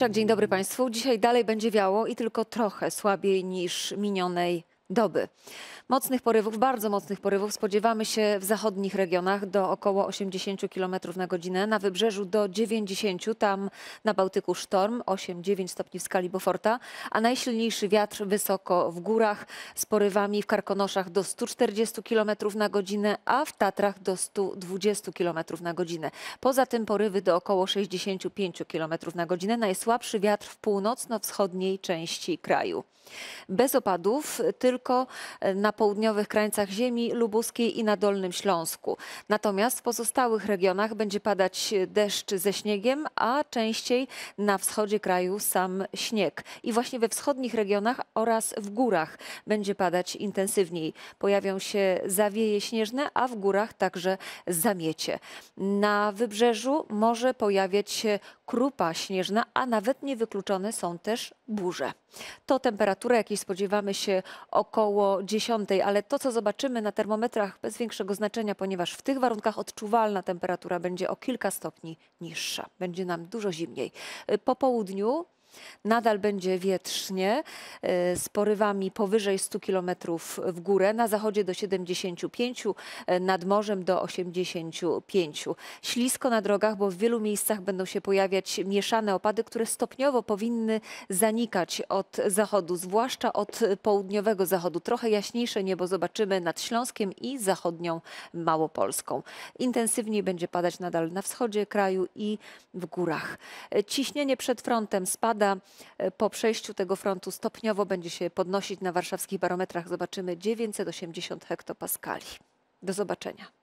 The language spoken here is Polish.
Dzień dobry Państwu. Dzisiaj dalej będzie wiało i tylko trochę słabiej niż minionej doby. Mocnych porywów, bardzo mocnych porywów spodziewamy się w zachodnich regionach do około 80 km na godzinę, na wybrzeżu do 90, tam na Bałtyku sztorm 8-9 stopni w skali Beauforta, a najsilniejszy wiatr wysoko w górach z porywami w Karkonoszach do 140 km na godzinę, a w Tatrach do 120 km na godzinę. Poza tym porywy do około 65 km na godzinę, najsłabszy wiatr w północno-wschodniej części kraju. Bez opadów, tylko na południowych krańcach ziemi lubuskiej i na Dolnym Śląsku. Natomiast w pozostałych regionach będzie padać deszcz ze śniegiem, a częściej na wschodzie kraju sam śnieg. I właśnie we wschodnich regionach oraz w górach będzie padać intensywniej. Pojawią się zawieje śnieżne, a w górach także zamiecie. Na wybrzeżu może pojawiać się krupa śnieżna, a nawet niewykluczone są też burze. To temperatura, jakiej spodziewamy się około 10, ale to, co zobaczymy na termometrach, bez większego znaczenia, ponieważ w tych warunkach odczuwalna temperatura będzie o kilka stopni niższa. Będzie nam dużo zimniej. Po południu nadal będzie wietrznie, z porywami powyżej 100 km w górę, na zachodzie do 75, nad morzem do 85. Ślisko na drogach, bo w wielu miejscach będą się pojawiać mieszane opady, które stopniowo powinny zanikać od zachodu, zwłaszcza od południowego zachodu. Trochę jaśniejsze niebo zobaczymy nad Śląskiem i zachodnią Małopolską. Intensywniej będzie padać nadal na wschodzie kraju i w górach. Ciśnienie przed frontem spada. Po przejściu tego frontu stopniowo będzie się podnosić. Na warszawskich barometrach zobaczymy 980 hektopaskali. Do zobaczenia.